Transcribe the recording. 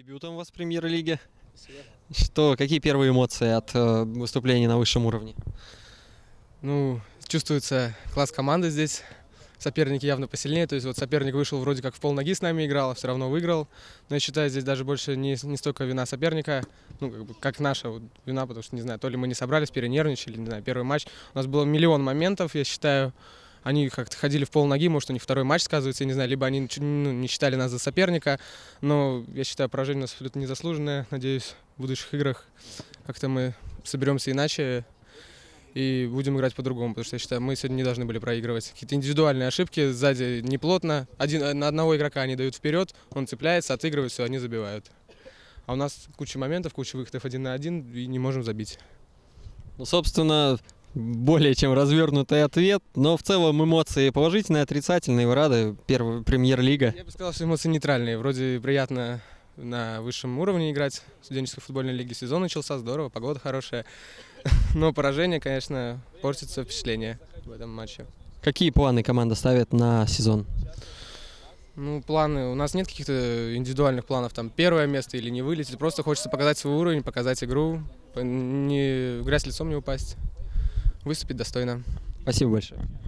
дебютом у вас в Премьер-лиге. Спасибо. Какие первые эмоции от выступления на высшем уровне? Ну, чувствуется класс команды здесь. Соперники явно посильнее. То есть вот соперник вышел вроде как в полноги с нами играл, а все равно выиграл. Но я считаю, здесь даже больше не столько вина соперника, как наша вот вина, потому что, не знаю, то ли мы не собрались, перенервничали, не знаю, первый матч. У нас было миллион моментов, я считаю. Они как-то ходили в полноги, может, у них второй матч сказывается, я не знаю, либо они не считали нас за соперника, но я считаю, поражение у нас абсолютно незаслуженное. Надеюсь, в будущих играх как-то мы соберемся иначе и будем играть по-другому, потому что я считаю, мы сегодня не должны были проигрывать. Какие-то индивидуальные ошибки, сзади неплотно, на одного игрока они дают вперед, он цепляется, отыгрывает, все, они забивают. А у нас куча моментов, куча выходов 1 на 1, и не можем забить. Ну, собственно, более чем развернутый ответ, но в целом эмоции положительные, отрицательные, вы рады? Первая Премьер-лига. Я бы сказал, что эмоции нейтральные. Вроде приятно на высшем уровне играть. В студенческой футбольной лиге сезон начался, здорово, погода хорошая. Но поражение, конечно, портится впечатление в этом матче. Какие планы команда ставит на сезон? Ну, планы. У нас нет каких-то индивидуальных планов, там, первое место или не вылететь. Просто хочется показать свой уровень, показать игру, в грязь лицом не упасть, выступить достойно. Спасибо большое.